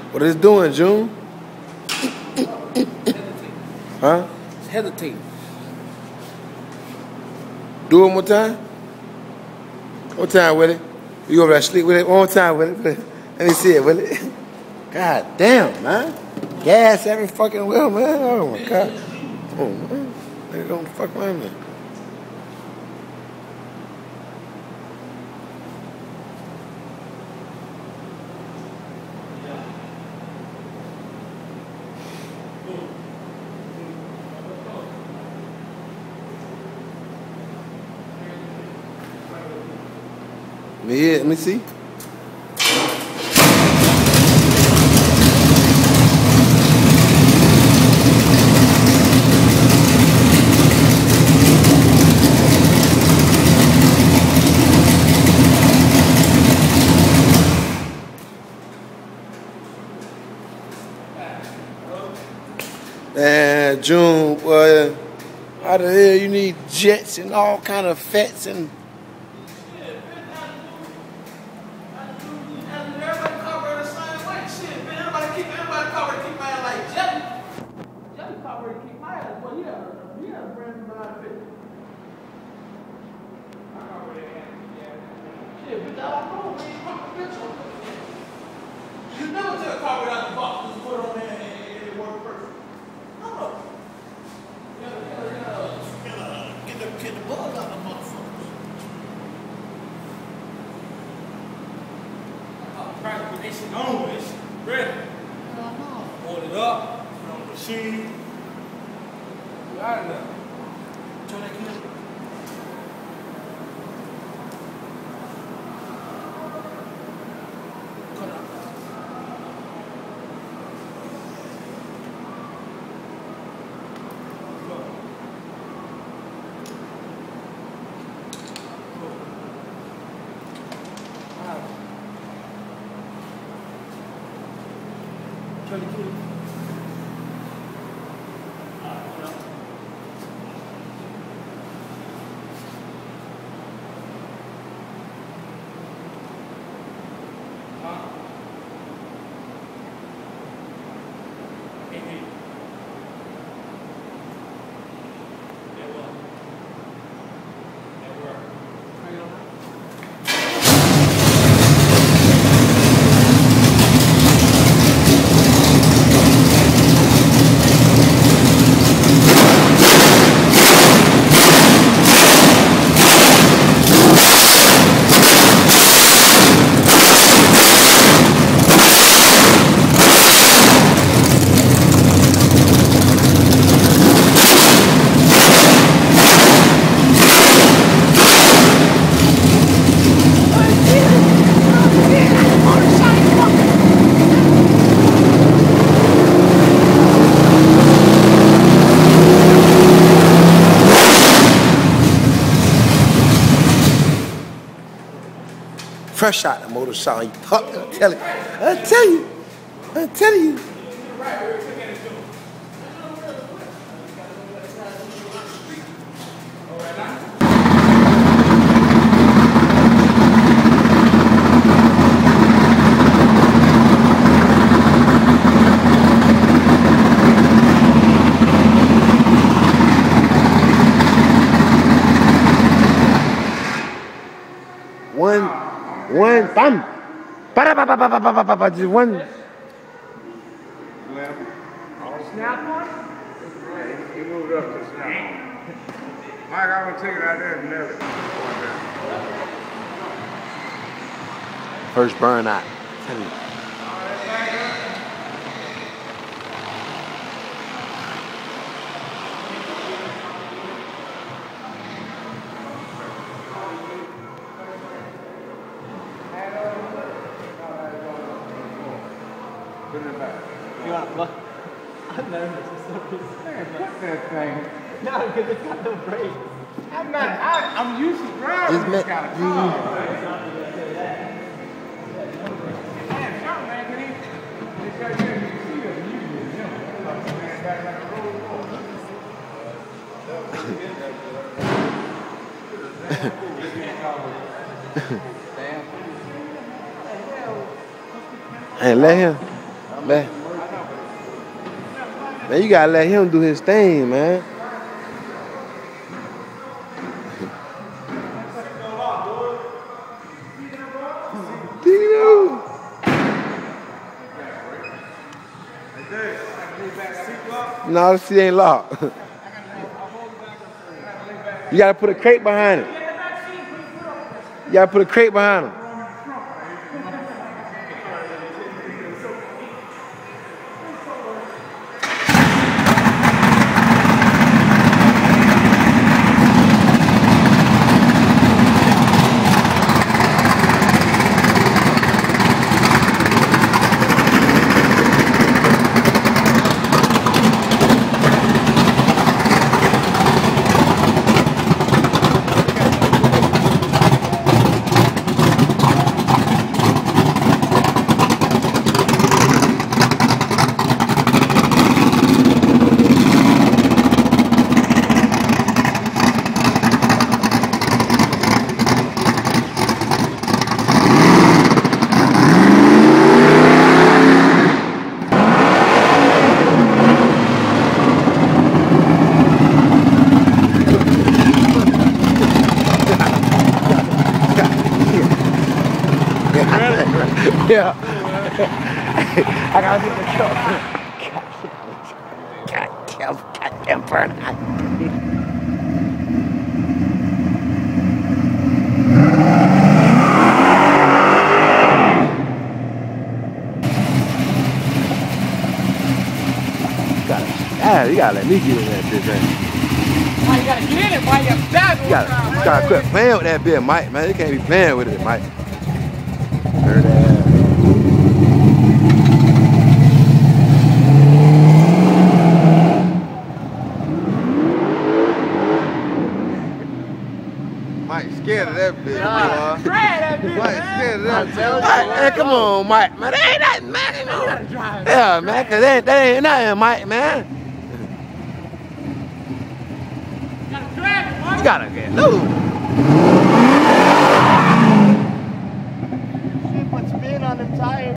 What is it doing, June? Huh? It's hesitating. Do it one more time? One more time with it. You over there sleep with it? One more time with it. Let me see it with it. God damn, man. Gas every fucking wheel, man. Oh my God. Oh man. They don't fuck around me. Yeah, let me see. And June, how the hell you need jets and all kind of fets and You never took a car without the box, just put it on there and it worked perfect. No. Get the bug out of the motherfuckers. Practice this on this. Ready? Hold it up. Put on the machine. You out of there. Turn that key. Turn the key. fresh out the motorcycle. You pup, I tell you. I tell you. One, bam. Just one. Snap one? He moved up to snap. Mike, I'm gonna take it out there and never. First burn out. Tell you. Put it back. You want what? I'm nervous for some reason. Man, put that thing. No, because it's got no brakes. I'm used to driving this kind of car. Man, something, man, can he? It's got you see it. You know, back like a road boy. Hey, let him. Man, you gotta let him do his thing, man. No, the seat ain't locked. You gotta put a crate behind it. You gotta put a crate behind him. Yeah. I gotta get the truck. Goddamn burn. You gotta let me get in that bitch, man. Why you gotta get in it? Why you have You gotta quit playing with that bitch, Mike, man. You can't be playing with it, Mike. Heard that. Mike scared of that bitch, boy. Mike scared of that bitch. Hey, come on, Mike, man. That ain't nothing, man. You know. Yeah, man, cause that ain't nothing, Mike, man. You gotta get loose. Shit, put spin on them tires.